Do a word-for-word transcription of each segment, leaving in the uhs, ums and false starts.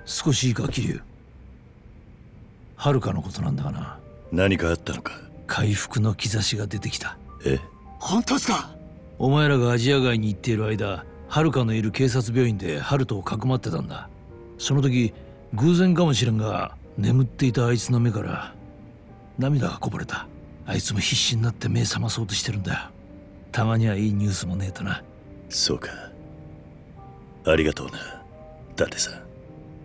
少しいいか桐生。遥かのことなんだがな。 何かあったのか？ 回復の兆しが出てきた。 え？ 本当ですか？ お前らがアジア外に行っている間、遥かのいる警察病院で春人をかくまってたんだ。その時偶然かもしれんが、眠っていたあいつの目から涙がこぼれた。あいつも必死になって目覚まそうとしてるんだよ。たまにはいいニュースもねえとな。 そうか、ありがとうな、伊達さん。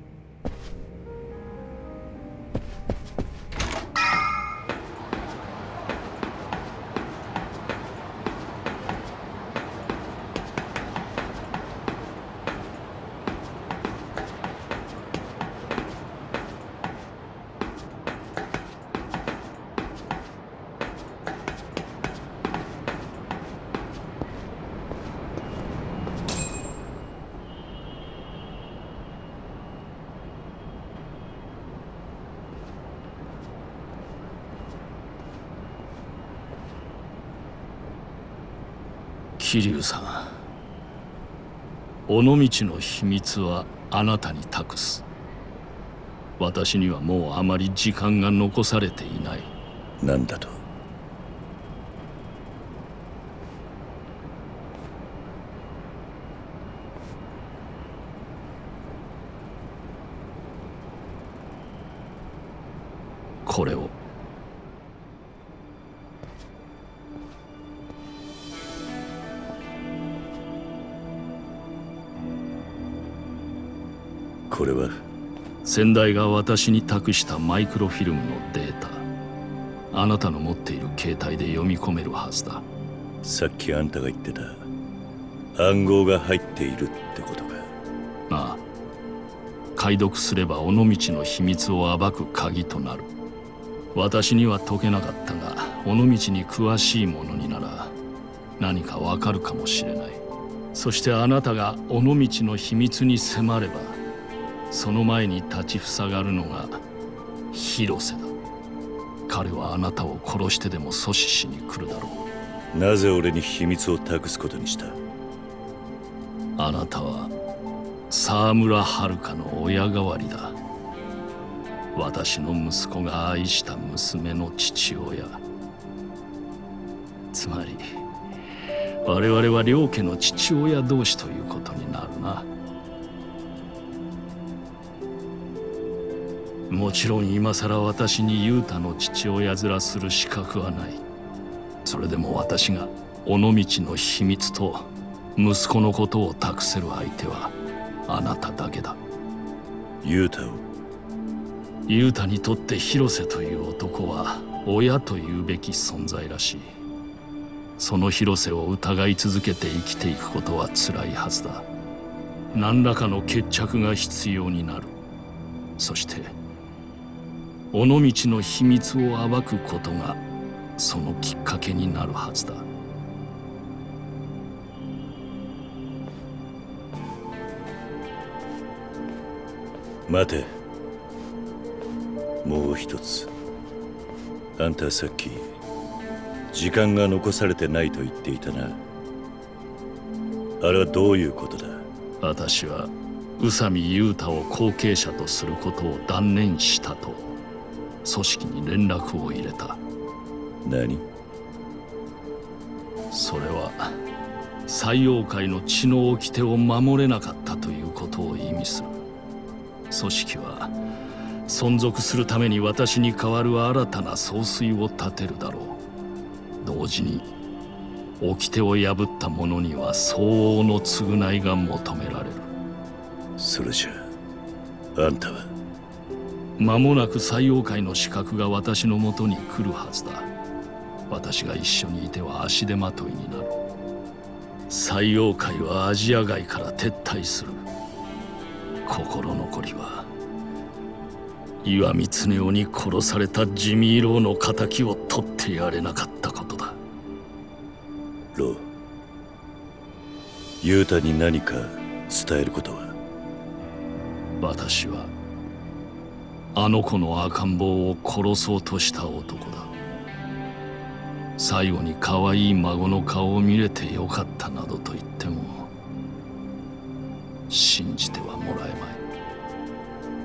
桐生さん、尾道の秘密はあなたに託す。私にはもうあまり時間が残されていない。 何だと？ これを。 これは先代が私に託したマイクロフィルムのデータ。あなたの持っている携帯で読み込めるはずだ。 さっきあんたが言ってた暗号が入っているってことか？ ああ、解読すれば尾道の秘密を暴く鍵となる。私には解けなかったが、尾道に詳しい者になら何かわかるかもしれない。そしてあなたが尾道の秘密に迫れば、その前に立ちふさがるのが広瀬だ。彼はあなたを殺してでも阻止しに来るだろう。なぜ俺に秘密を託すことにした？ あなたは沢村遥の親代わりだ。私の息子が愛した娘の父親。つまり我々は両家の父親同士ということになるな。もちろん今さら私に雄太の父親面する資格はない。それでも私が尾道の秘密と息子のことを託せる相手はあなただけだ。 雄太を？ 雄太にとって広瀬という男は親というべき存在らしい。その広瀬を疑い続けて生きていくことは辛いはずだ。何らかの決着が必要になる。そして尾道の秘密を暴くことがそのきっかけになるはずだ。 待て。もう一つ。あんたさっき時間が残されてないと言っていたな。あれはどういうことだ？ 私は宇佐美雄太を後継者とすることを断念したと組織に連絡を入れた。 何？ それは西洋界の血の掟を守れなかったということを意味する。組織は存続するために私に代わる新たな総帥を立てるだろう。同時に掟を破った者には相応の償いが求められる。 それじゃあんたは？ 間もなく西洋界の資格が私のもとに来るはずだ。私が一緒にいては足手まといになる。西洋界はアジア外から撤退する。心残りは岩見恒雄に殺されたジミー・ローの仇を取ってやれなかったことだ。 ロー、雄太に何か伝えることは？ 私はあの子の赤ん坊を殺そうとした男だ。最後に可愛い孫の顔を見れてよかったなどと言っても信じてはもらえまい。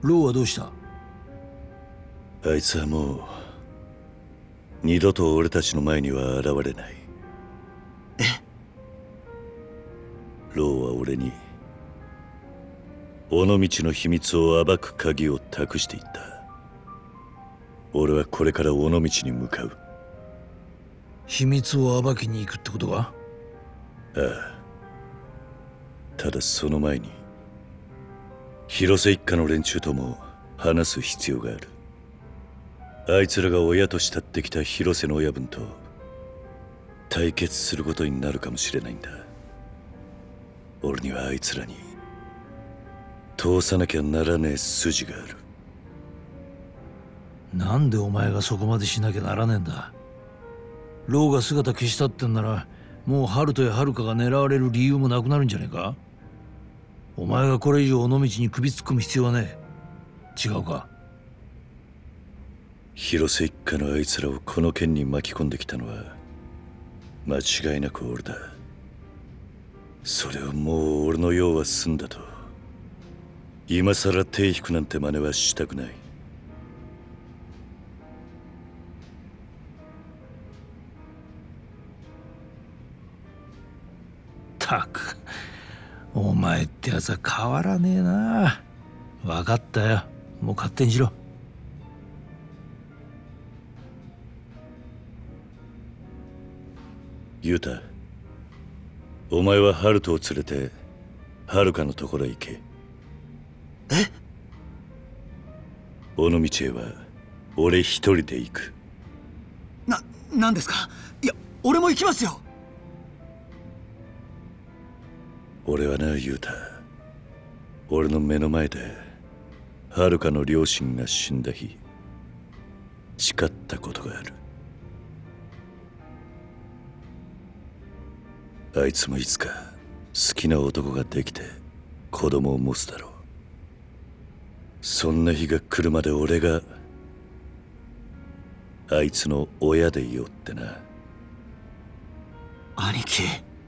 ローはどうした？ あいつはもう二度と俺たちの前には現れない。 え？ ローは俺に尾道の秘密を暴く鍵を託していった。俺はこれから尾道に向かう。 秘密を暴きに行くってことか？ ああ。ただその前に広瀬一家の連中とも話す必要がある。あいつらが親と慕ってきた広瀬の親分と対決することになるかもしれないんだ。俺にはあいつらに通さなきゃならねえ筋がある。 なんでお前がそこまでしなきゃならねえんだ。ローが姿消したってんならもうハルトやハルカが狙われる理由もなくなるんじゃねえか？お前がこれ以上尾道に首突っ込む必要はねえ。違うか？ 広瀬一家のあいつらをこの件に巻き込んできたのは間違いなく俺だ。それをもう俺の用は済んだと今さら手引くなんて真似はしたくない。 ったくお前ってやつは変わらねえな。分かったよ、もう勝手にしろ。 ユウタ、お前はハルトを連れてハルカのところへ行け。 え？ 尾道へは俺一人で行く。 な、なんですか？いや、俺も行きますよ。 俺はな、ユウタ、俺の目の前でハルカの両親が死んだ日誓ったことがある。あいつもいつか好きな男ができて子供を持つだろう。そんな日が来るまで俺があいつの親でいようってな。 兄貴。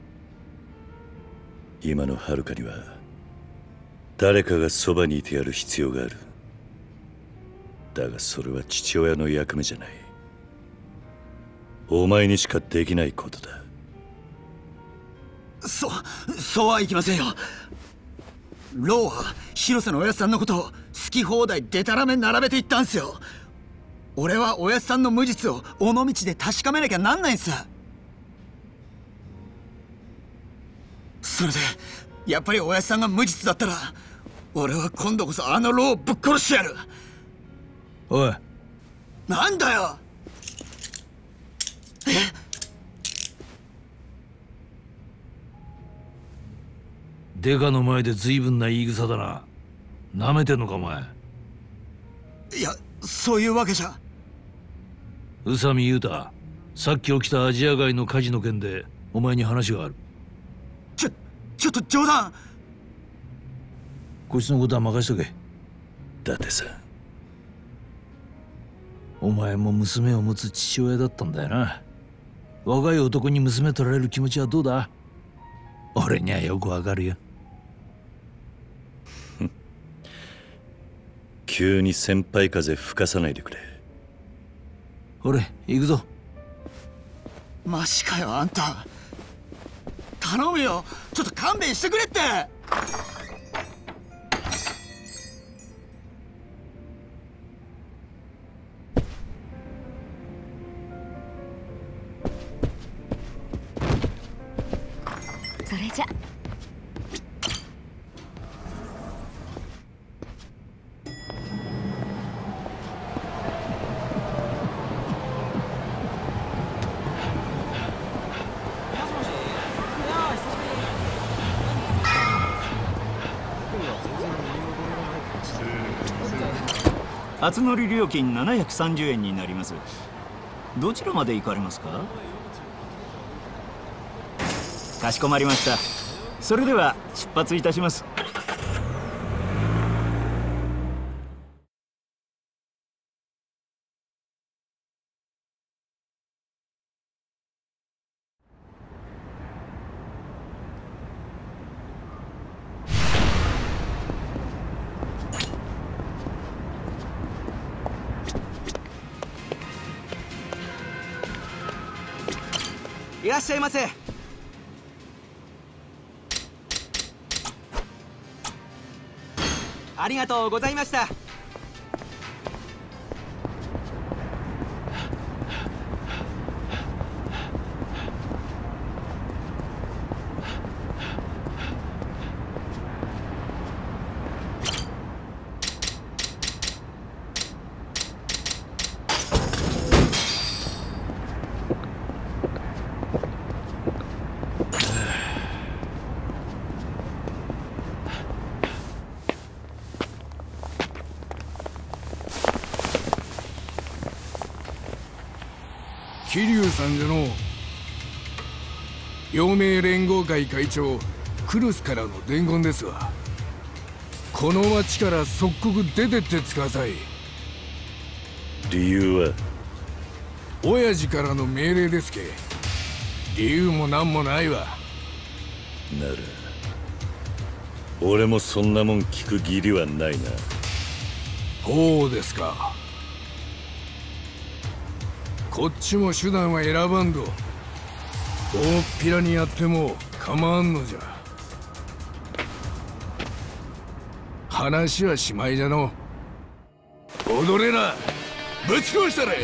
今のハルカには誰かがそばにいてやる必要がある。だがそれは父親の役目じゃない。お前にしかできないことだ。 そ、そうはいきませんよ。ローは広瀬のおやつさんのことを好き放題デタラメ並べていったんすよ。俺はおやつさんの無実を尾道で確かめなきゃなんないんす。それでやっぱりおやつさんが無実だったら俺は今度こそあのローをぶっ殺してやる。 おい、 なんだよ。え？ デカの前で随分な言い草だな。なめてんのかお前。 いや、そういうわけじゃ。 宇佐美裕太、さっき起きたアジア街の火事の件でお前に話がある。 ちょ、ちょっと冗談。 こいつのことは任しとけ。 だってさ、 お前も娘を持つ父親だったんだよな。若い男に娘取られる気持ちはどうだ？俺にはよくわかるよ。 急に先輩風吹かさないでくれ。 俺行くぞ。 マジかよあんた。頼むよ、ちょっと勘弁してくれって。 それじゃ。 初乗り料金ななひゃくさんじゅうえんになります。どちらまで行かれますか？かしこまりました。それでは出発いたします。 いらっしゃいませ。ありがとうございました。 桐生さんじゃの。陽明連合会会長クルスからの伝言ですわ。この町から即刻出てってつかさい。 理由は？ 親父からの命令ですけ。理由も何もないわ。 なら俺もそんなもん聞く義理はないな。 そうですか。こっちも手段は選ばんど。大っぴらにやっても構わんのじゃ。話はしまいじゃの。踊れな。ぶち殺したれ。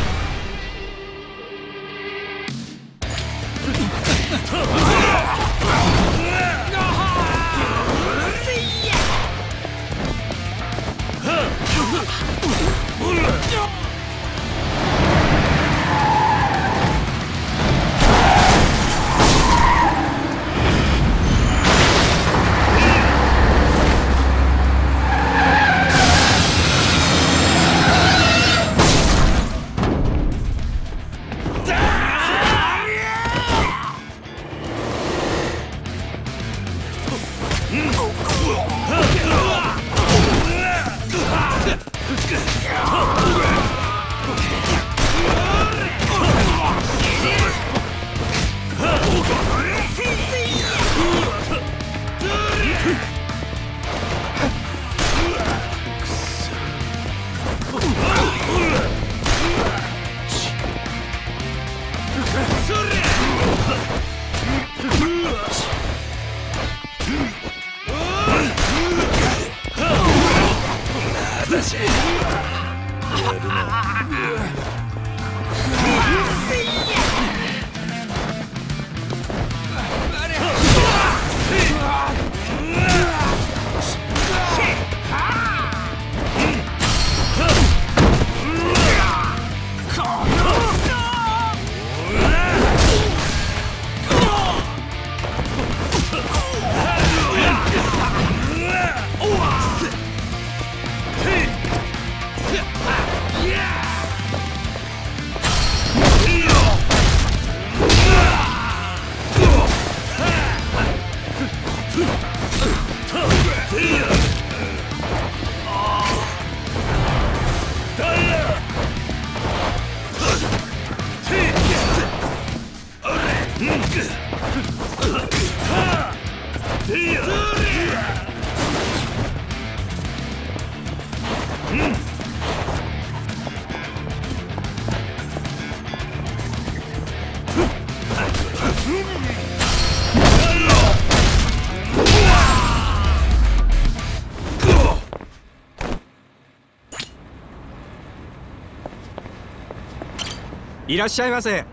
いらっしゃいませ。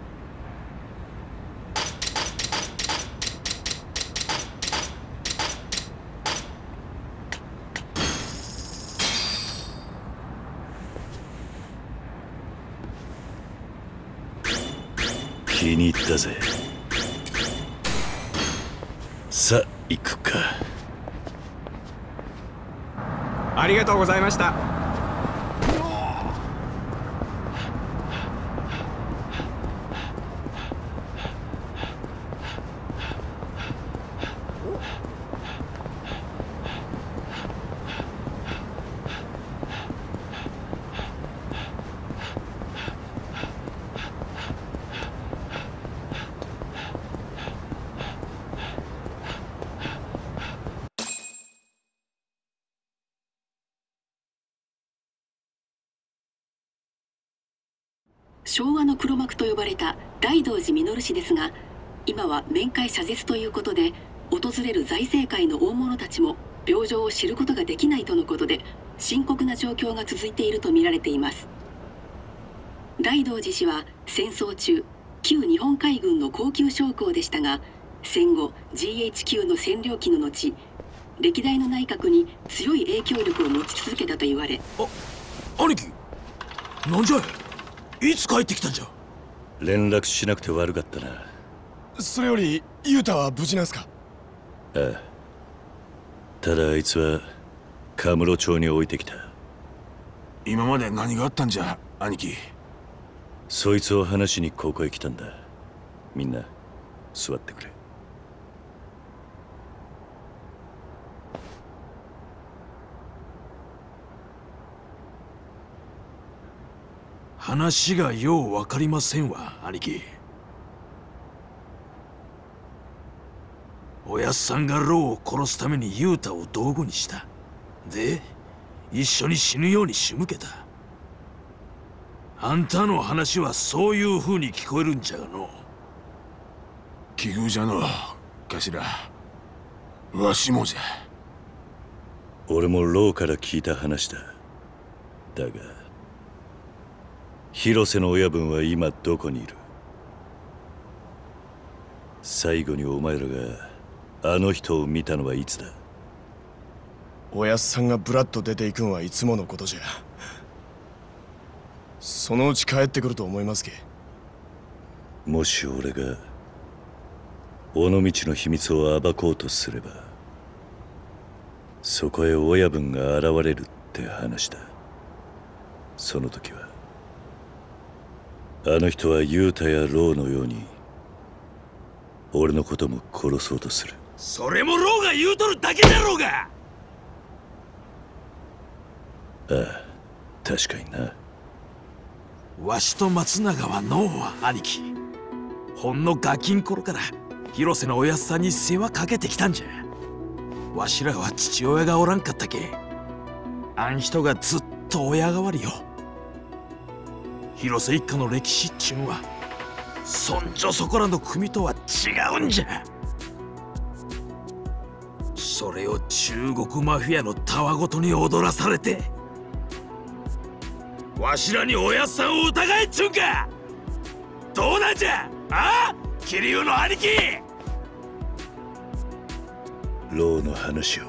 気に入ったぜ。さあ行くか。 ありがとうございました。 昭和の黒幕と呼ばれた大道寺実氏ですが、今は面会謝絶ということで、訪れる財政界の大物たちも病状を知ることができないとのことで、深刻な状況が続いていると見られています。大道寺氏は戦争中、旧日本海軍の高級将校でしたが、戦後 ジーエイチキュー の占領期の後、歴代の内閣に強い影響力を持ち続けたと言われ。 あ、兄貴、なんじゃい、いつ帰ってきたんじゃ。 連絡しなくて悪かったな。 それより雄太は無事なんすか？ ああ、ただあいつはカムロ町に置いてきた。 今まで何があったんじゃ兄貴。 そいつを話しにここへ来たんだ。みんな座ってくれ。 話がよう分かりませんわ、兄貴。おやっさんがローを殺すために雄太を道具にした。で、一緒に死ぬように仕向けた。あんたの話はそういう風に聞こえるんじゃがの。 奇遇じゃの、頭。わしもじゃ。 俺もローから聞いた話だ。だが広瀬の親分は今どこにいる？最後にお前らがあの人を見たのはいつだ？ おやっさんがブラッと出ていくんはいつものことじゃ。そのうち帰ってくると思いますけ。 もし俺が尾道の秘密を暴こうとすれば、そこへ親分が現れるって話だ。その時はあの人は雄太やローのように俺のことも殺そうとする。 それもローが言うとるだけだろうが。 ああ、確かにな。 わしと松永はノーは兄貴。ほんのガキン頃から広瀬のおやっさんに世話かけてきたんじゃ。わしらは父親がおらんかったけ、あん人がずっと親代わりよ。広瀬一家の歴史っちゅうんはそんじょそこらの組とは違うんじゃ。それを中国マフィアのたわごとに踊らされて、わしらにおやっさんを疑えっちゅうんか。どうなんじゃ、ああ桐生の兄貴。 ローの話を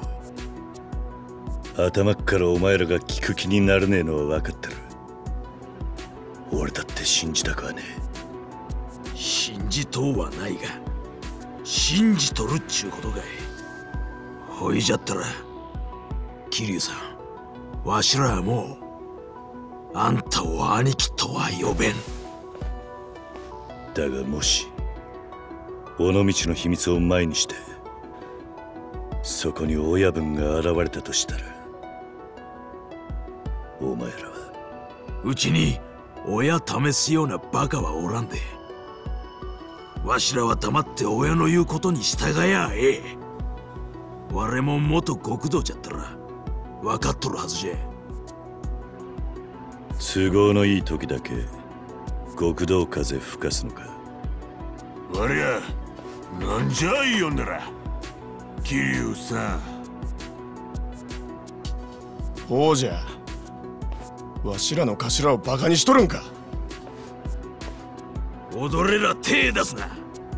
頭っからお前らが聞く気にならねえのは分かってる。俺だって信じたくはねえ。信じとうはないが信じとるっちゅうことかい。ほいじゃったら桐生さん、わしらはもうあんたを兄貴とは呼べん。 だがもし尾道の秘密を前にしてそこに親分が現れたとしたら、お前らはうちに親試すようなバカはおらんで。わしらは黙って親の言うことに従やあええ。我も元極道じゃったら分かっとるはずじゃ。 都合のいい時だけ極道風吹かすのか。 ありゃ、なんじゃい呼んだら桐生さん。ほうじゃ、わしらの頭をバカにしとるんか。 踊れら手出すな。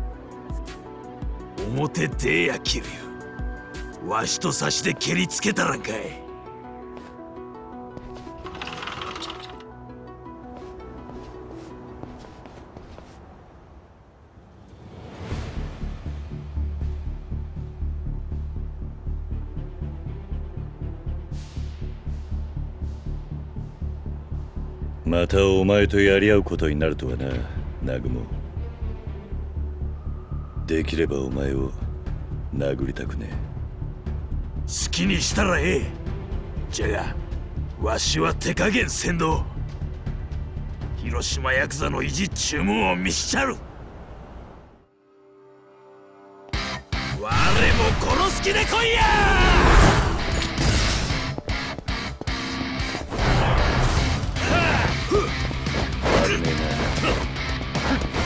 表出や桐生、わしと差しで蹴りつけたらんかい。 またお前とやり合うことになるとはな、南雲。できればお前を殴りたくねえ。 好きにしたらええ。じゃがわしは手加減せんど。広島ヤクザの意地注文を見しちゃる。我も殺す気で来いや。 悪めえな。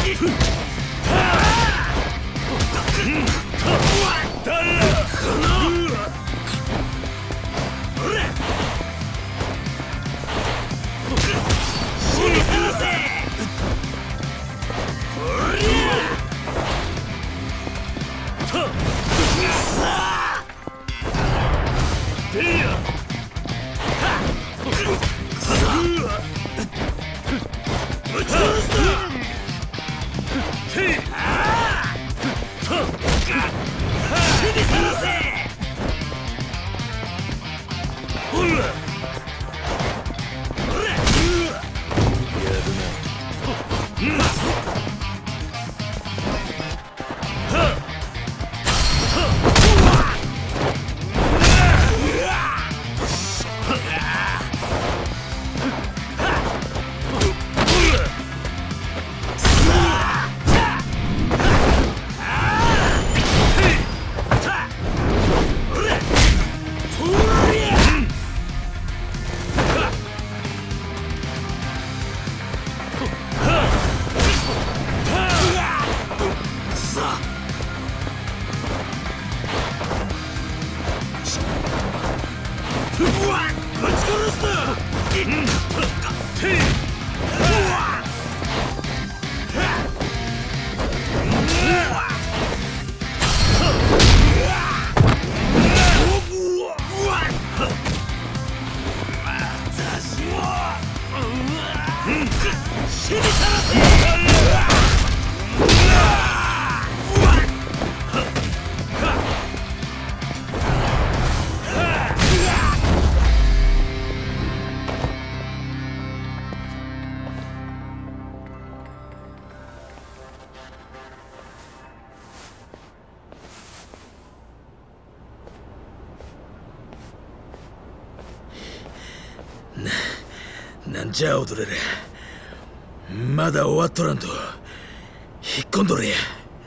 なんじゃ踊れる。まだ終わっとらんと引っ込んどれや。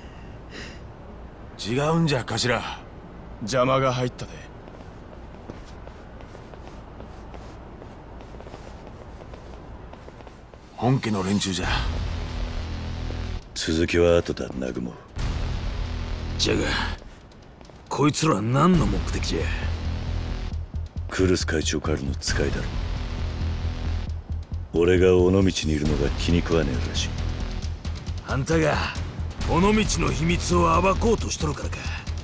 違うんじゃ頭。 邪魔が入ったで。 本家の連中じゃ。 続きは後だ、南雲。 じゃがこいつら何の目的じゃ。 クルス会長からの使いだろう。俺が尾道にいるのが気に食わねえらしい。 あんたが尾道の秘密を暴こうとしとるからか。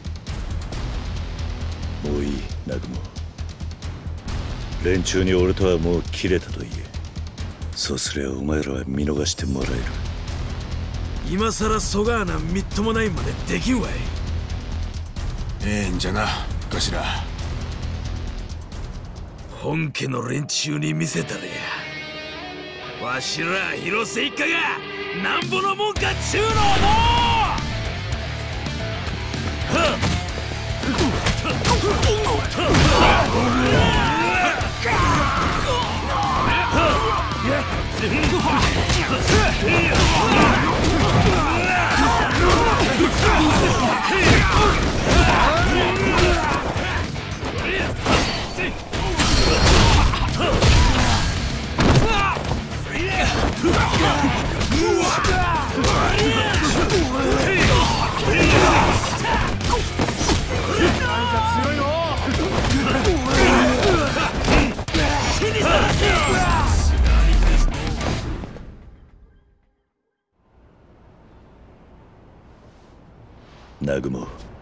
もういい、南雲。連中に俺とはもう切れたと言え。そうすりゃお前らは見逃してもらえる。 今さらそがーなみっともないまでできんわい。 ええんじゃな頭。 本家の連中に見せたれや。わしら広瀬一家がなんぼのもんかっちゅうのをの南雲。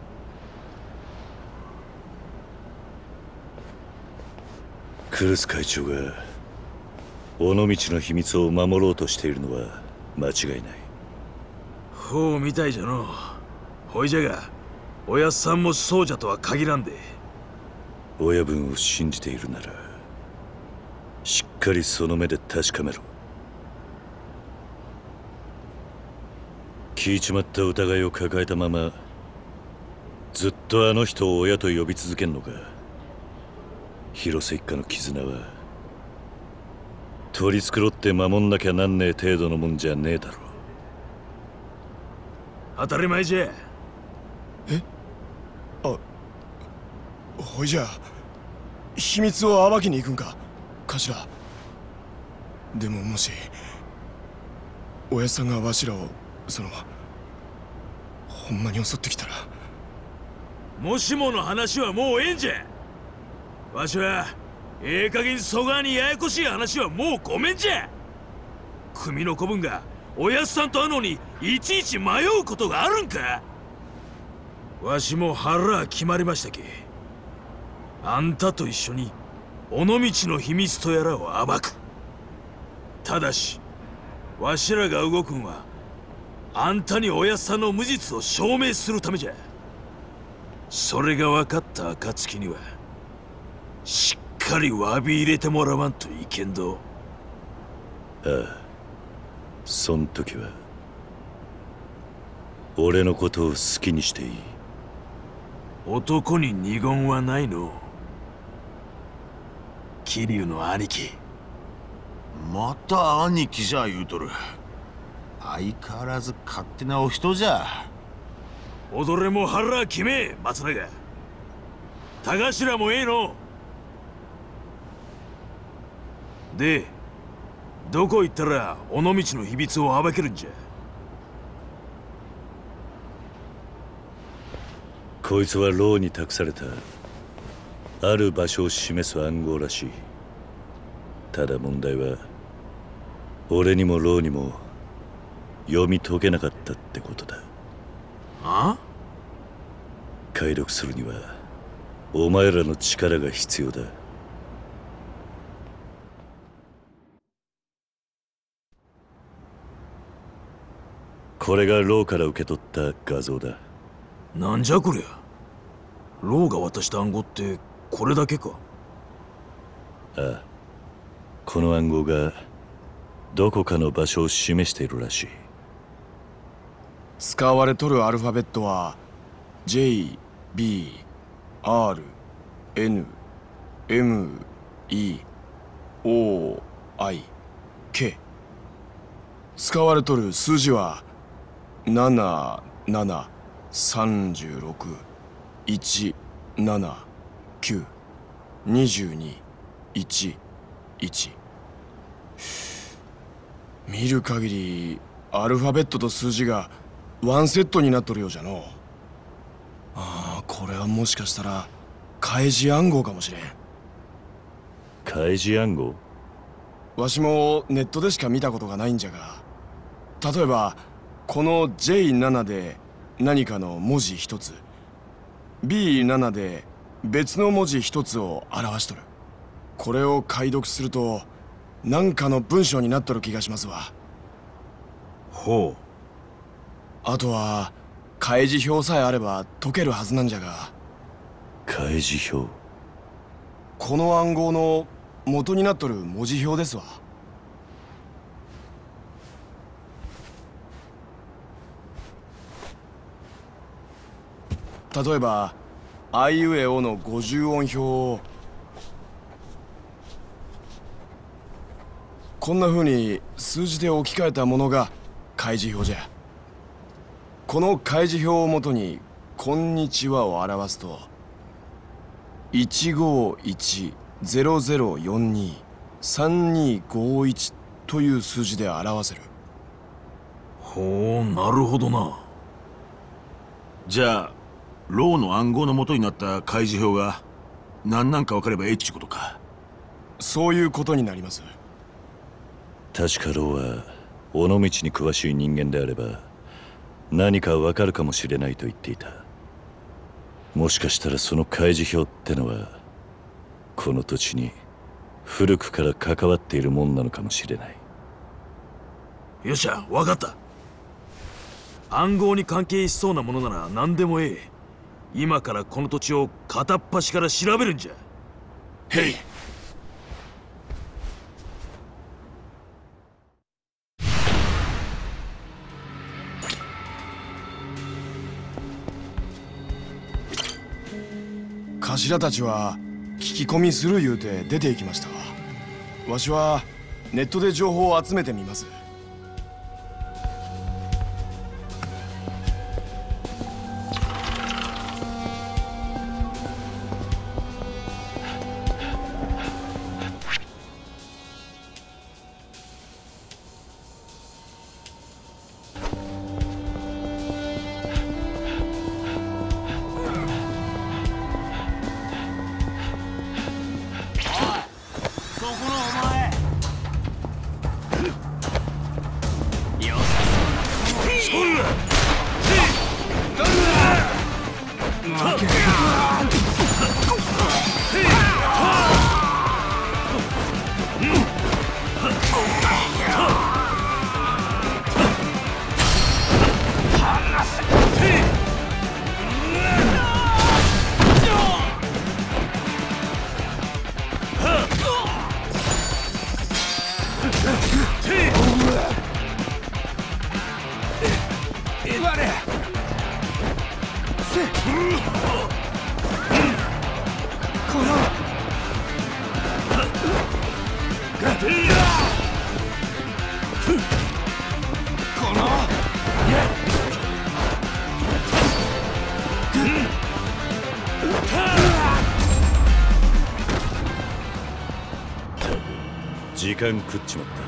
クルス会長が尾道の秘密を守ろうとしているのは間違いない。 ほうみたいじゃの。ほいじゃがおやっさんもそうじゃとは限らんで。 親分を信じているならしっかりその目で確かめろ。聞いちまった疑いを抱えたままずっとあの人を親と呼び続けんのか。広瀬一家の絆は取り繕って守んなきゃなんねえ程度のもんじゃねえだろ。 当たり前じゃ。 えあほいじゃ秘密を暴きに行くんか頭。でももしおやっさんがわしらをそのほんまに襲ってきたら。 もしもの話はもうええんじゃ。わしはええ加減そがにややこしい話はもうごめんじゃ。組の子分がおやっさんとあのにいちいち迷うことがあるんか。わしも腹決まりましたけ。あんたと一緒に尾道の秘密とやらを暴く。ただしわしらが動くんはあんたにおやっさんの無実を証明するためじゃ。それが分かった暁にはしっかり詫び入れてもらわんといけんど。 ああ、そん時は俺のことを好きにしていい。 男に二言はないの。桐生の兄貴。 また兄貴じゃ言うとる。相変わらず勝手なお人じゃ。 踊れも腹決め、松永。田頭もええの。で、どこ行ったら尾道の秘密を暴けるんじゃ。 こいつは牢に託されたある場所を示す暗号らしい。ただ問題は俺にも牢にも読み解けなかったってことだ。 あ？ 解読するにはお前らの力が必要だ。これが牢から受け取った画像だ。 なんじゃこりゃ。牢が渡した暗号ってこれだけか。 ああ、この暗号がどこかの場所を示しているらしい。 使われとるアルファベットは ジェイ、ビー、アール、エヌ、エム、イ、オー、アイ、ケー。使われとる数字はなな、なな、さんじゅうろく、いち、なな、きゅう、にじゅうに、いち、いち。見る限りアルファベットと数字がワンセットになっとるようじゃのう。ああ、これはもしかしたら開示暗号かもしれん。 開示暗号？ わしもネットでしか見たことがないんじゃが、例えばこの ジェイなな で何かの文字一つ、 ビーなな で別の文字一つを表しとる。これを解読すると何かの文章になっとる気がしますわ。 ほう。 あとは開示表さえあれば解けるはずなんじゃが。 開示表？ この暗号の元になっとる文字表ですわ。例えばあいうえおの五十音表をこんな風に数字で置き換えたものが開示表じゃ。この開示表をもとに「こんにちは」を表すといちごいちゼロゼロよんにさんにごいちという数字で表せる。 ほう、なるほどな。 じゃあ牢の暗号の元になった開示表が何なんか分かればええっちゅうことか。 そういうことになります。 確か牢は尾道に詳しい人間であれば何かわかるかもしれないと言っていた。もしかしたらその開示表ってのはこの土地に古くから関わっているもんなのかもしれない。 よっしゃ、わかった。暗号に関係しそうなものなら何でもええ。今からこの土地を片っ端から調べるんじゃ。 へい。 頭たちは聞き込みする言うて出て行きましたわ。わしはネットで情報を集めてみます。 時間食っちまった。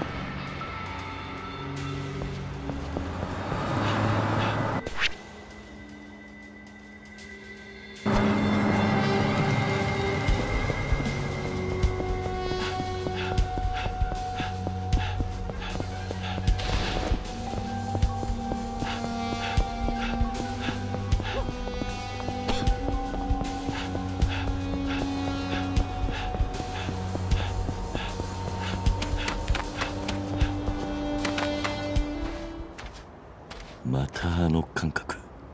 またあの感覚。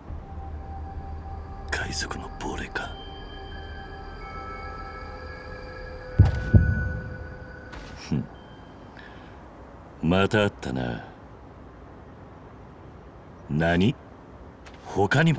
海賊の亡霊か。ふん、またあったな。何？他にも。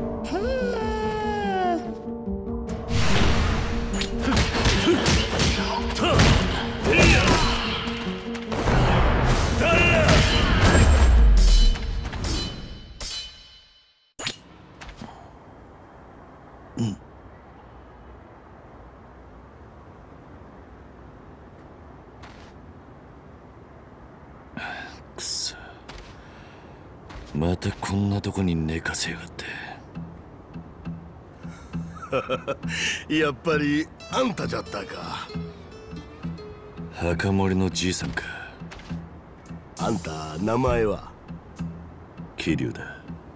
くそ、またこんなとこに寝かせやがって。 やっぱりあんたじゃったか。 墓守のじいさんか。 あんた名前は？ 桐生だ。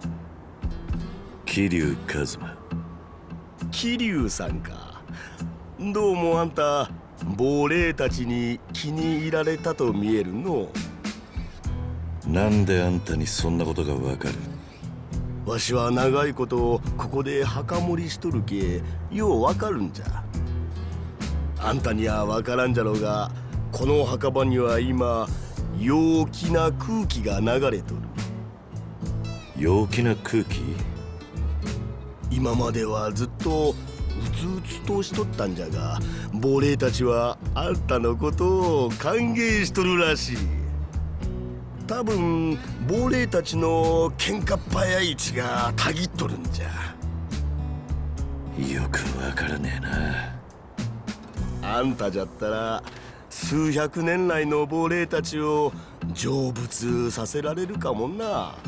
桐生一馬。 桐生さんか。どうもあんた亡霊たちに気に入られたと見えるの。 なんであんたにそんなことがわかる？ わしは長いことここで墓守りしとるけようわかるんじゃ。あんたにはわからんじゃろうが、この墓場には今陽気な空気が流れとる。 陽気な空気？ 今まではずっとうつうつとしとったんじゃが、亡霊たちはあんたのことを歓迎しとるらしい。多分亡霊たちの喧嘩っ早い血がたぎっとるんじゃ。 よくわからねえな。あんたじゃったら数百年来の亡霊たちを成仏させられるかもな。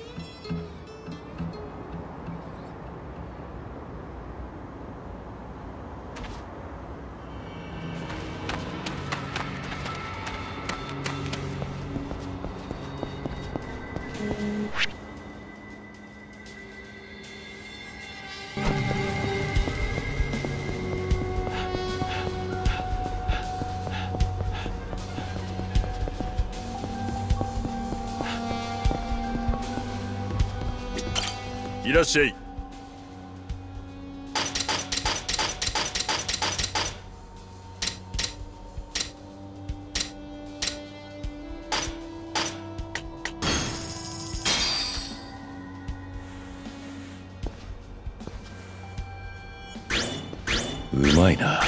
いらっしゃい。 うまいな。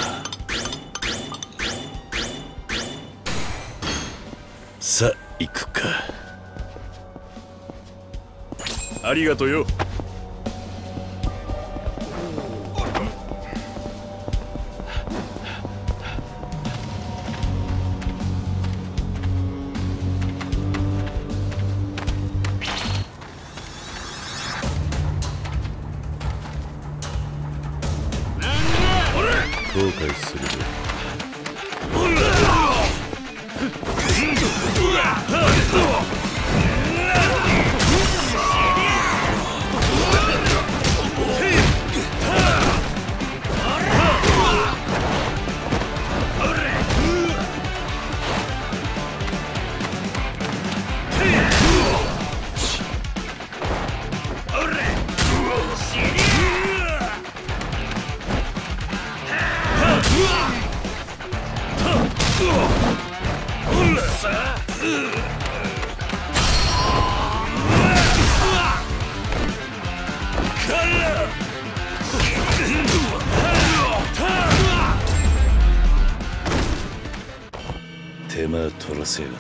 さあ行くか。 ありがとうよ。 後悔するぞ。 取らせやがって。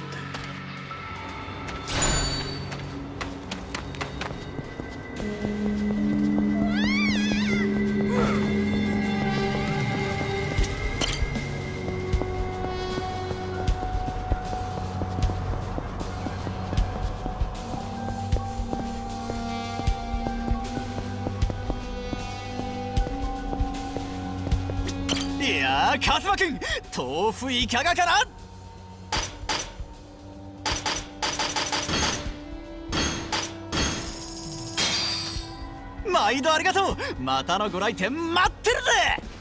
いやー、カズマくん、豆腐いかがかな。毎度ありがとう。またのご来店待ってるぜ。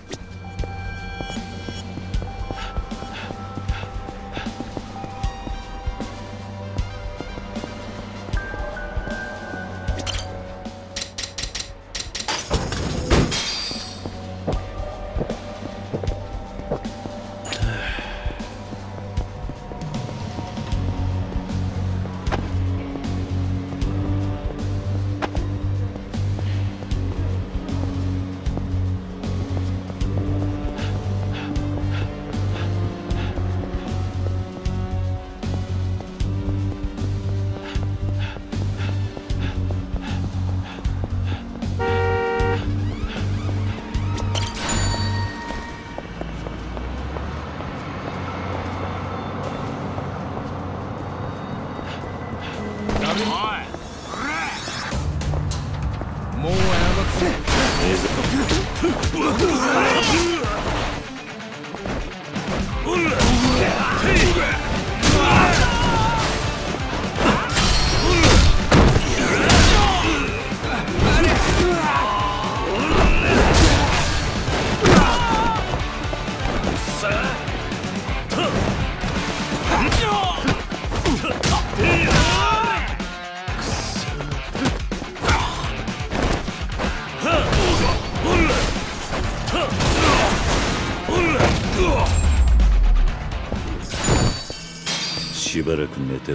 しばらく寝てろ。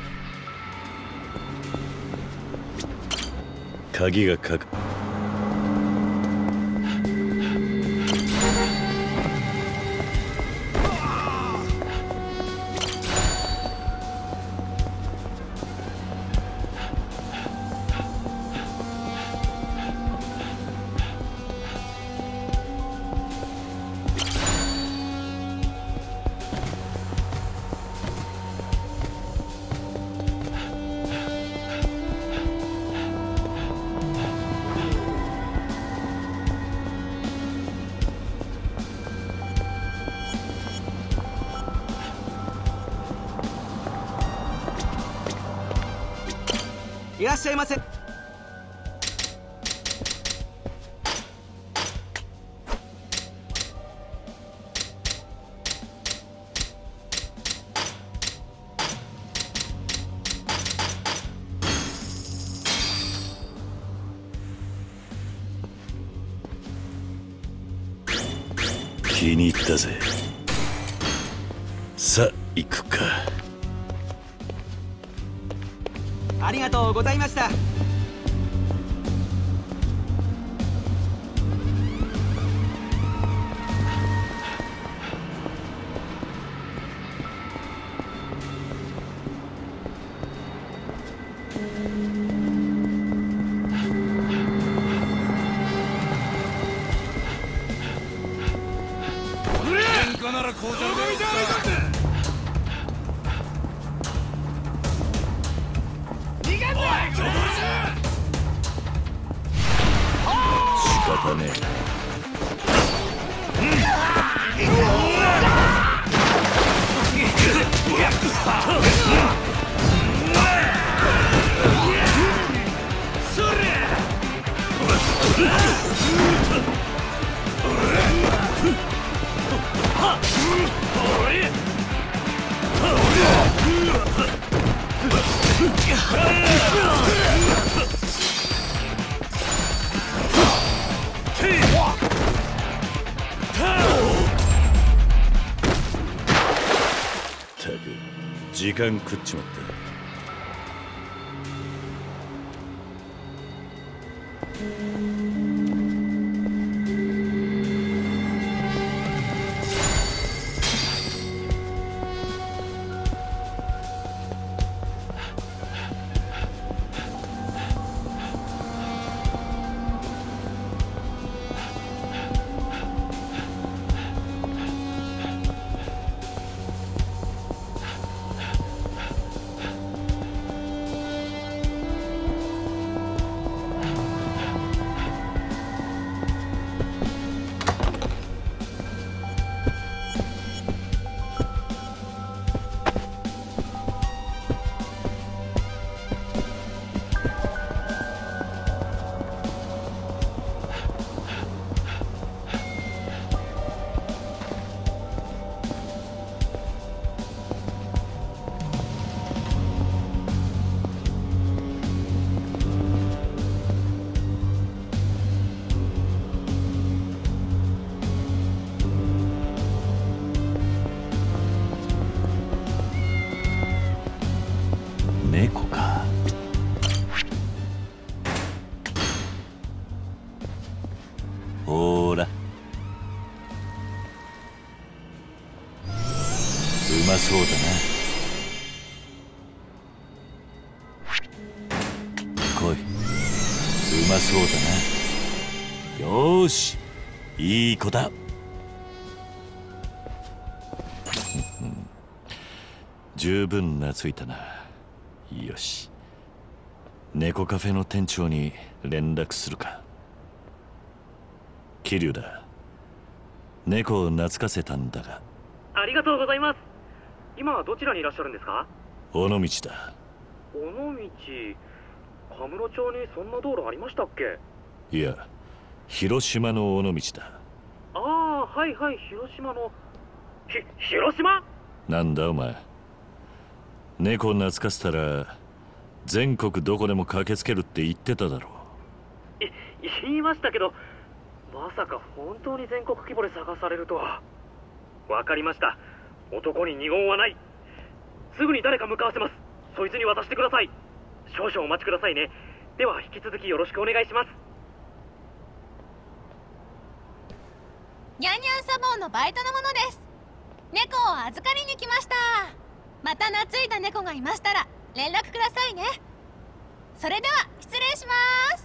鍵がかかいらっしゃいませ。 気に入ったぜ。さあ行くか。 ありがとうございました。 喧嘩ならこうじゃねえ。 仕方ねえ。ったく時間食っちまった。 来い。うまそうだな。よーし、いい子だ。十分懐いたな。よし、猫カフェの店長に連絡するか。桐生だ。猫を懐かせたんだが。 ありがとうございます。今はどちらにいらっしゃるんですか？ 尾道だ。 尾道、カムロ町にそんな道路ありましたっけ？ いや、広島の尾道だ。 ああ、はいはい、広島の。ひ、広島？ なんだお前。猫を懐かせたら全国どこでも駆けつけるって言ってただろう。い、言いましたけど、まさか本当に全国規模で探されるとは。わかりました。男に二言はない。すぐに誰か向かわせます。そいつに渡してください。少々お待ちくださいね。では引き続きよろしくお願いします。 ニャンニャンサボーのバイトの者です。猫を預かりに来ました。また懐いた猫がいましたら連絡くださいね。それでは失礼します。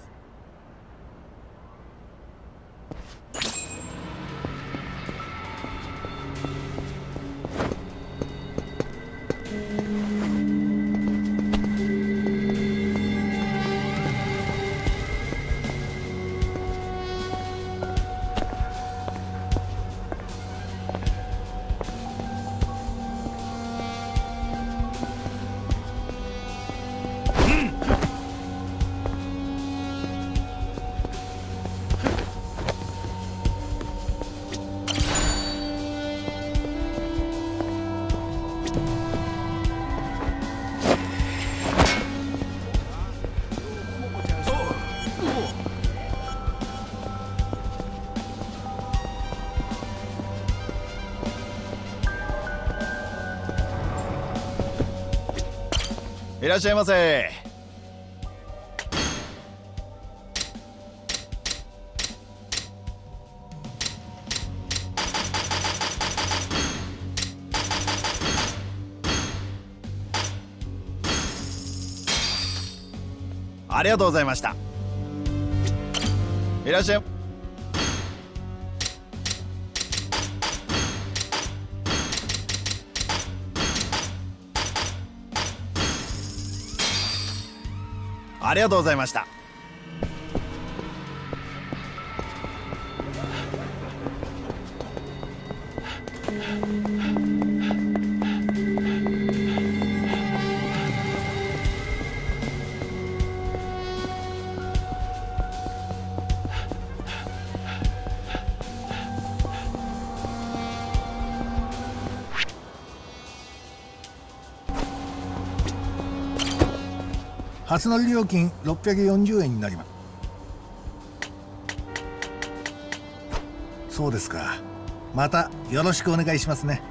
いらっしゃいませ。ありがとうございました。いらっしゃい。ありがとうございました。 初乗り料金ろっぴゃくよんじゅうえんになります。そうですか。またよろしくお願いしますね。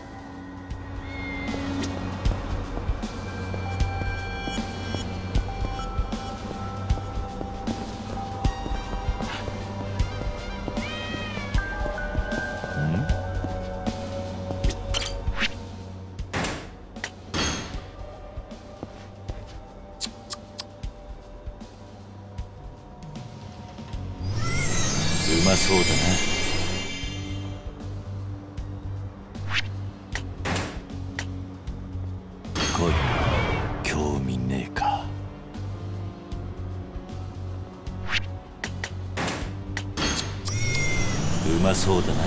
うまそうだな。来い。興味ねえか。うまそうだな。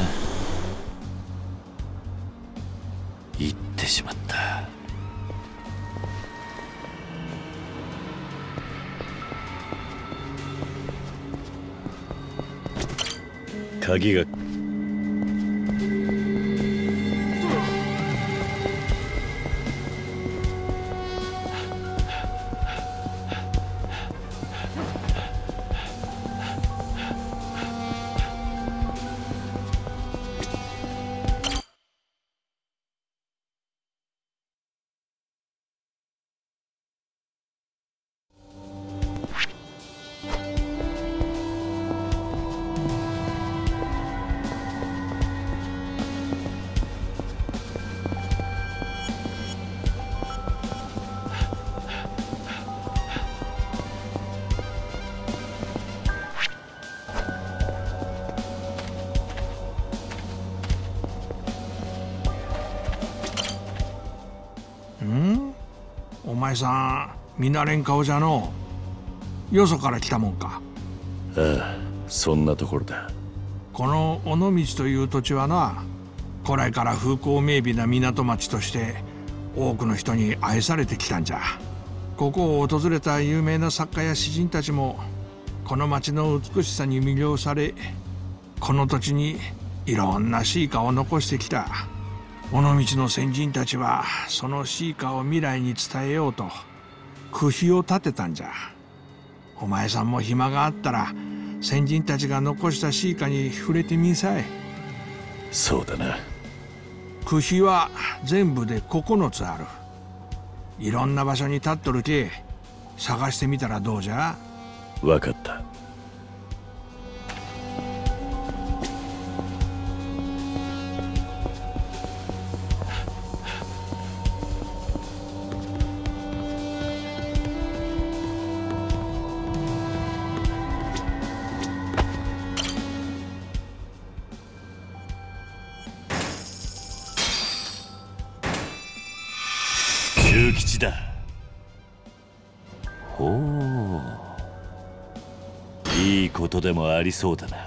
言ってしまった。鍵が前さん見慣れん顔じゃのう。よそから来たもんか。 ああ、そんなところだ。 この尾道という土地はな、古来から風光明媚な港町として多くの人に愛されてきたんじゃ。ここを訪れた有名な作家や詩人たちもこの町の美しさに魅了され、この土地にいろんな詩歌を残してきた。尾道の先人たちはその詩歌を未来に伝えようと句碑を立てたんじゃ。お前さんも暇があったら先人たちが残した詩歌に触れてみんさい。 そうだな。 句碑は全部でここのつある。いろんな場所に立っとるけ、探してみたらどうじゃ。 わかった。久吉だ。ほう、いいことでもありそうだな。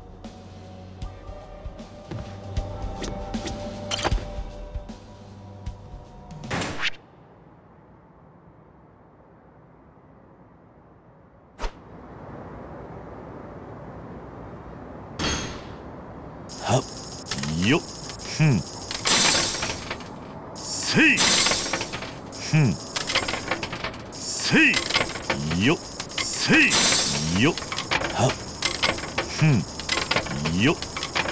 はっよっ、ふん、せい、ふん、せいよっ、せいよっ、はっ、ふん、よっ。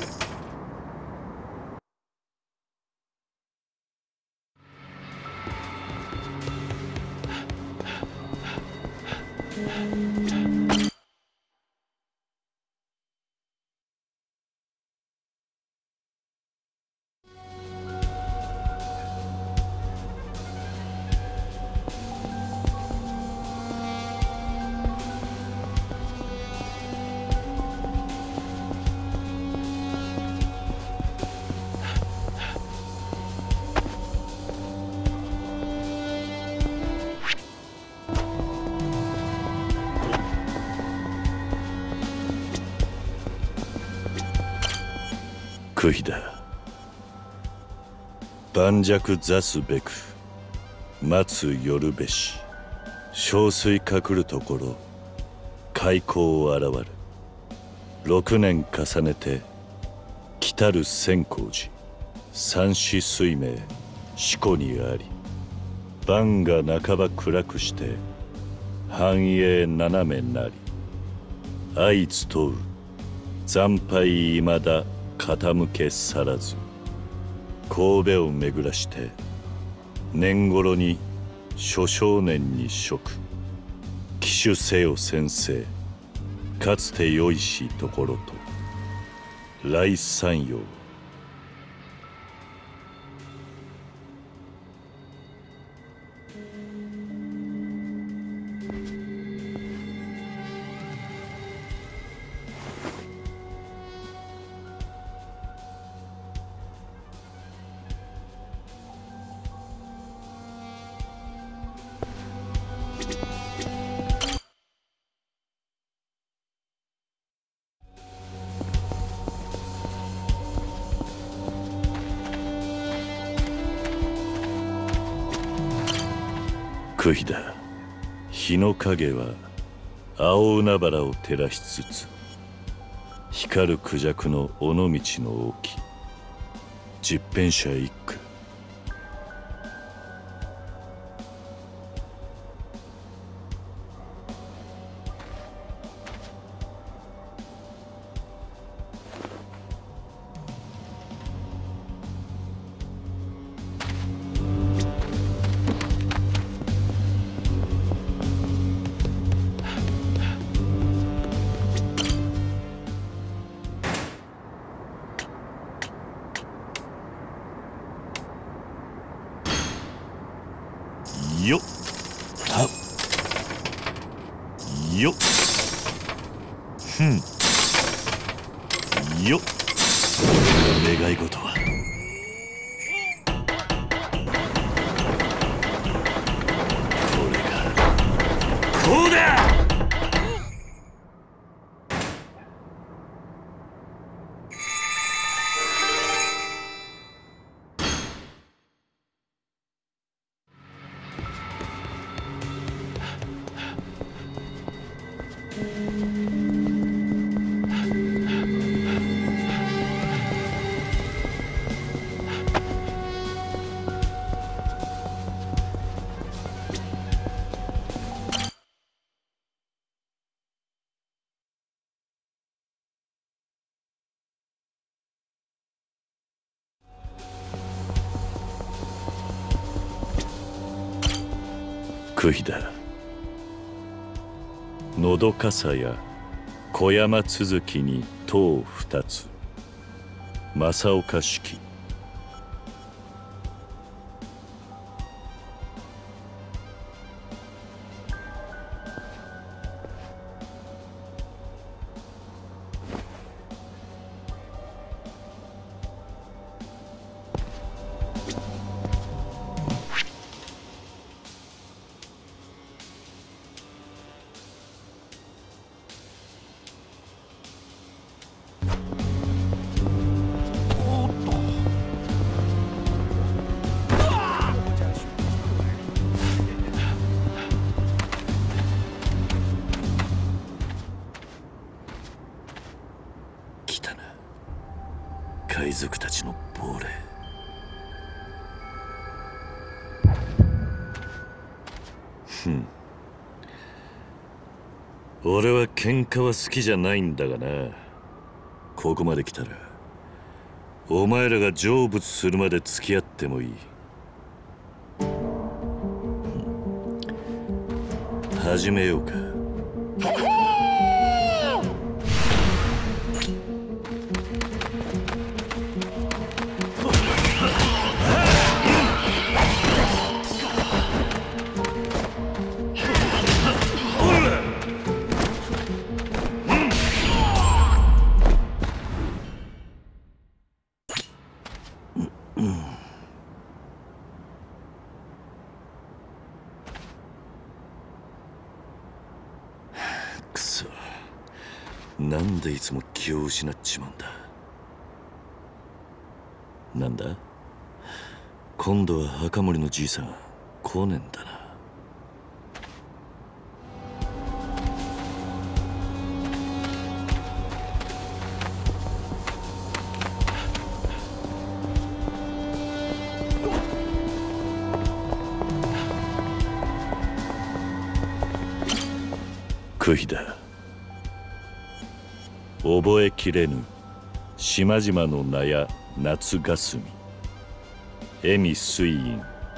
句碑だ。盤石座すべく待つ夜べし、憔悴かくるところ開口を現る。六年重ねて来たる千光寺、三子水明四庫にあり、晩が半ば暗くして繁栄斜めなり、相つとう惨敗いまだ傾け去らず、神戸を巡らして年頃に諸少年に職、騎手せよ先生、かつてよいしところと来山陽。句碑だ。日の影は青海原を照らしつつ、光るクジャクの尾道の沖、十返舎一句。よっ、はっ、よっ、ふん、よっ。願い事は法だ。クヒだ。のどかさや小山続きに塔二つ。正岡式。海賊たちの亡霊。ふん。俺は喧嘩は好きじゃないんだがな。ここまで来たらお前らが成仏するまで付き合ってもいい。始めようか。くそ、なんでいつも気を失っちまうんだ。なんだ、今度は墓守のじいさん来ねえんだな。クヒだ。覚えきれぬ島々の名や夏霞、笑み水印。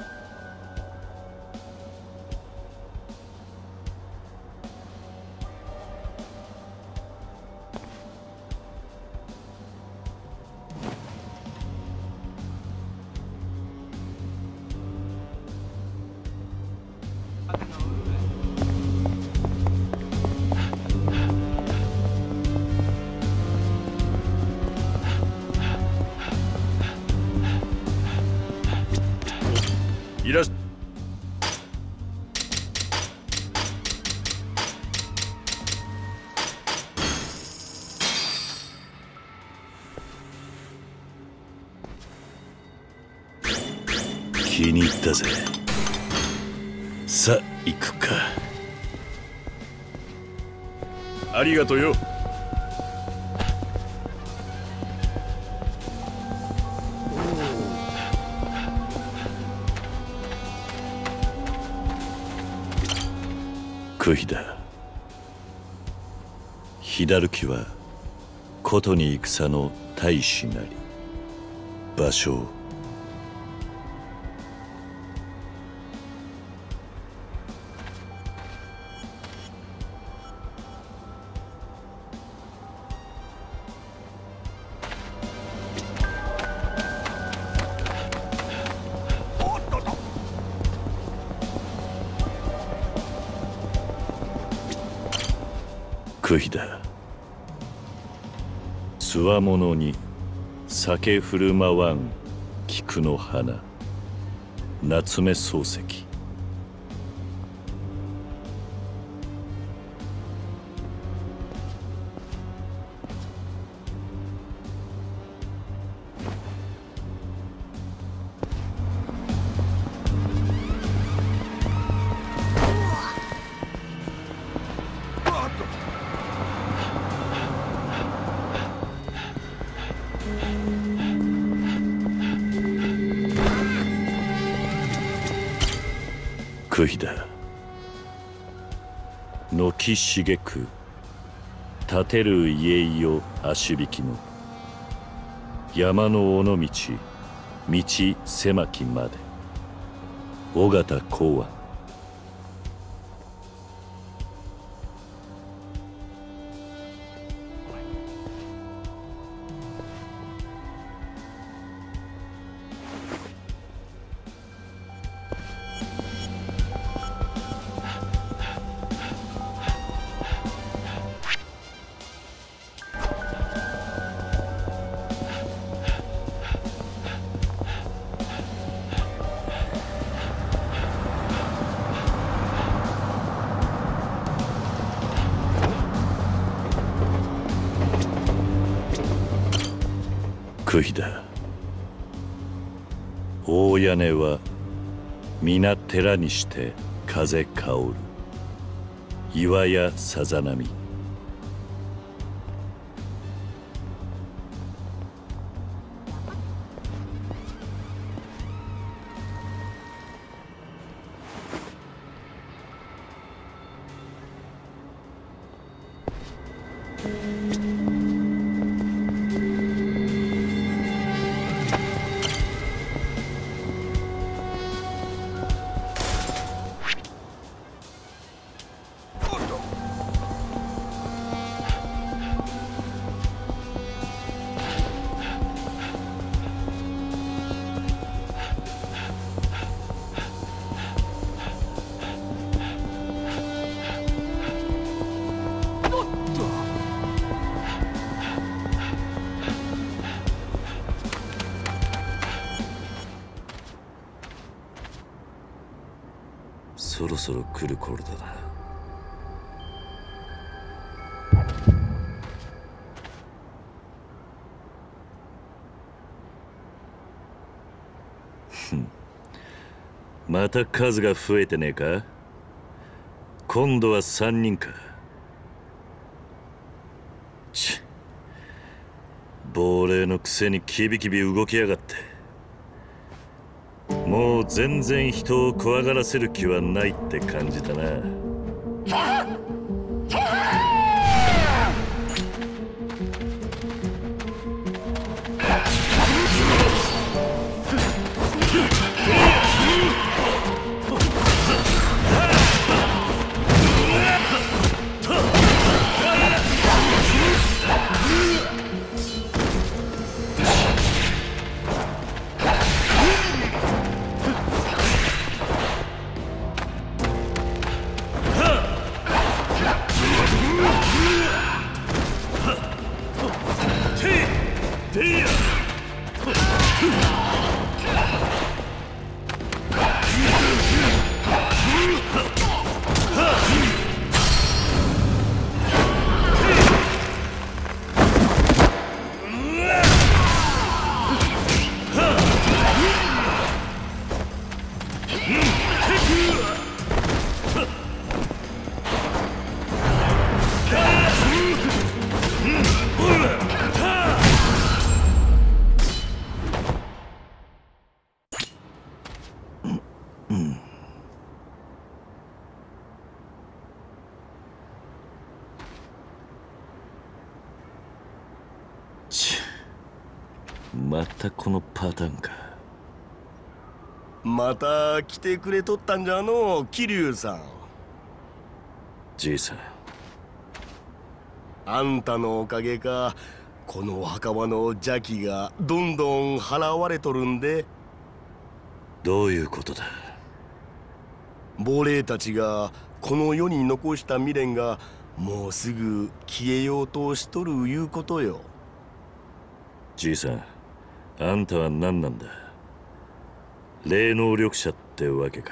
いらっしゃ気に入ったぜ。さあ行くか。ありがとうよ。クヒだ。左きはことに戦の大使なり。場所をクヒだ。つわものに酒振る舞わん菊の花、夏目漱石。 悔いだ。軒茂く立てる家よ足引きの山の尾道道狭きまで尾形公安。悔いだ。大屋根は皆寺にして風香る岩やさざ波。そろそろ来る頃だな。ふん、また数が増えてねえか。今度は三人か。ちっ、亡霊のくせにキビキビ動きやがって。もう全然人を怖がらせる気はないって感じだな。またこのパターンか。 また来てくれとったんじゃの桐生さん。 じいさん、 あんたのおかげかこの墓場の邪気がどんどん払われとるんで。 どういうことだ。 亡霊たちがこの世に残した未練がもうすぐ消えようとしとるいうことよ。 じいさん、あんたは何なんだ。霊能力者ってわけか。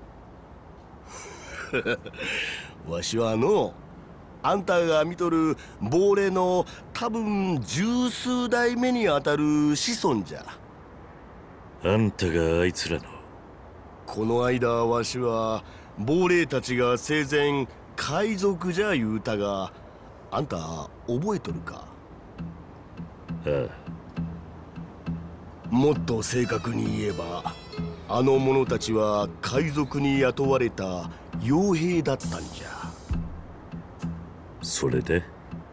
わしはのあんたが見とる亡霊の多分十数代目にあたる子孫じゃ。 あんたがあいつらの。 この間わしは亡霊たちが生前海賊じゃ言うたが、あんた覚えとるか。 ああ。 もっと正確に言えば、 あの者たちは海賊に雇われた傭兵だったんじゃ。 それで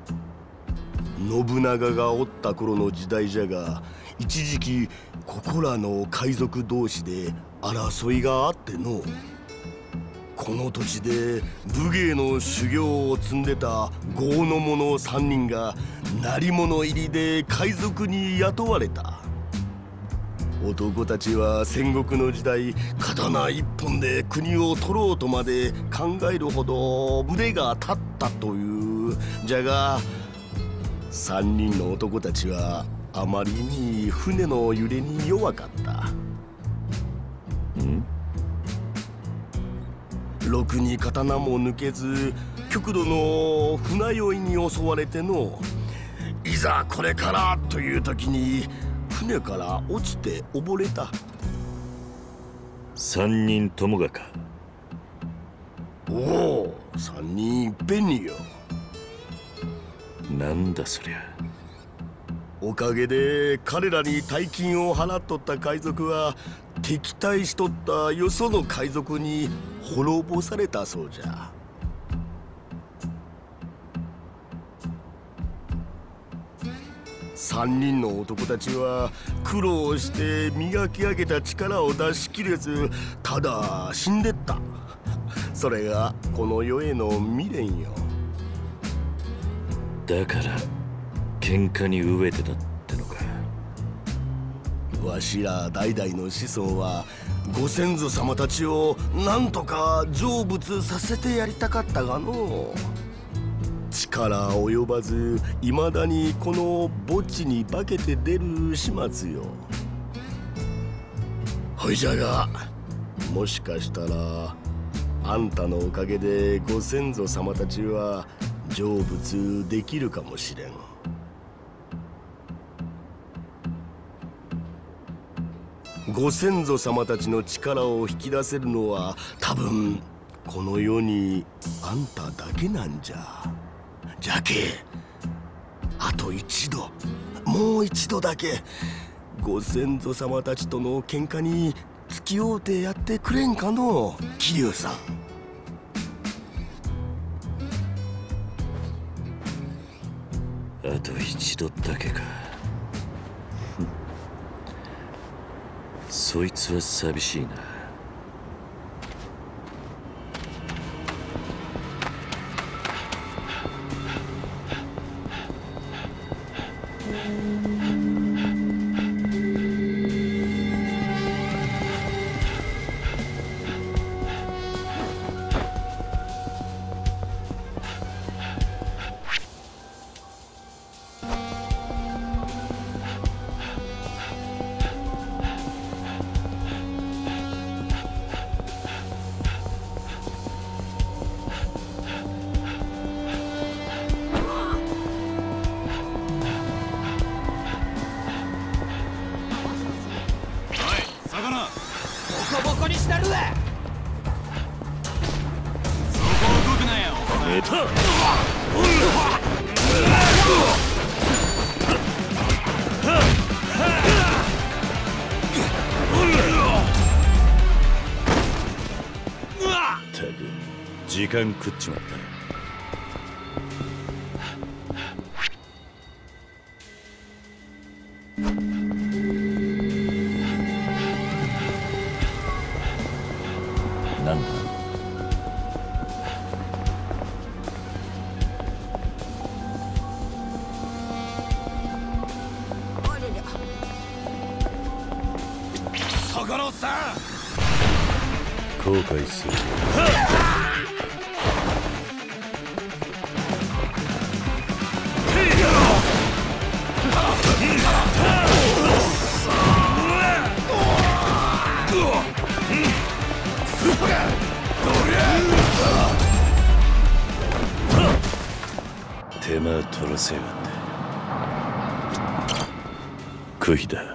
信長がおった頃の時代じゃが、一時期ここらの海賊同士で争いがあっての。この土地で武芸の修行を積んでた豪の者さんにんが鳴り物入りで海賊に雇われた。男たちは戦国の時代、刀一本で国を取ろうとまで考えるほど腕が立ったという。じゃがさんにんの男たちはあまりに船の揺れに弱かった。 んろくに刀も抜けず、極度の船酔いに襲われての、いざこれからという時に船から落ちて溺れた。 三人ともがか。 おお、三人いっぺんによ。 なんだそりゃ。 おかげで彼らに大金を払っとった海賊は敵対しとったよその海賊に滅ぼされたそうじゃ。三人の男たちは苦労して磨き上げた力を出し切れず、ただ死んでった。それがこの世への未練よ。 だから喧嘩に飢えてたってのか。 わしら代々の子孫はご先祖様たちをなんとか成仏させてやりたかったがの、力及ばずいまだにこの墓地に化けて出る始末よ。ほいじゃが、もしかしたらあんたのおかげでご先祖様たちは成仏できるかもしれん。ご先祖様たちの力を引き出せるのは多分この世にあんただけなんじゃ。じゃけあと一度、もう一度だけご先祖様たちとの喧嘩に付き合うてやってくれんかの、桐生さん。 あと一度だけか。そいつは寂しいな。時間食っちまった。なんだ。 そこのさん、 後悔する。手間取らせやがって。悔いだ。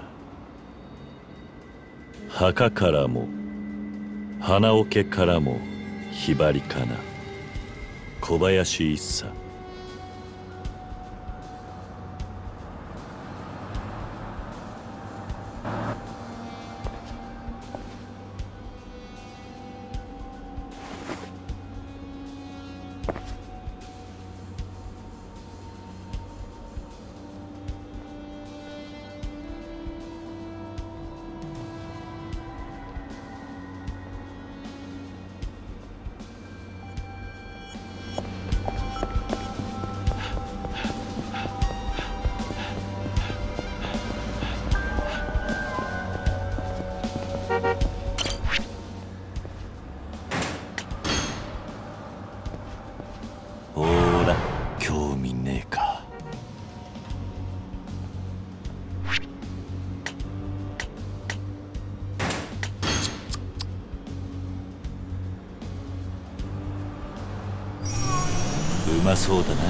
墓からも花桶からもひばりかな。小林一茶。 ほーら興味ねえか。うまそうだな。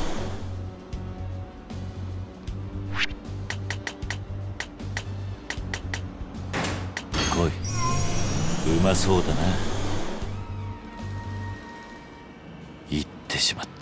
来い。うまそうだな。言ってしまった。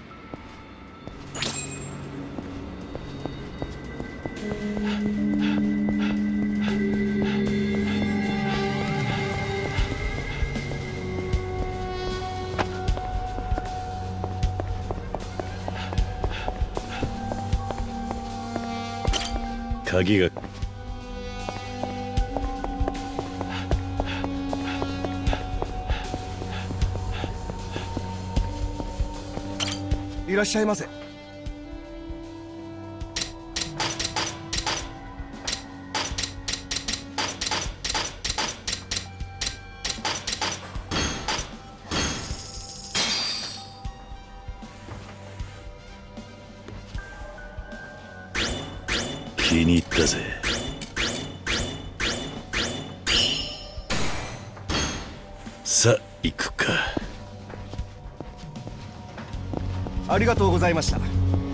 鍵がいらっしゃいませ。 気に入ったぜ。さあ行くか。 ありがとうございました。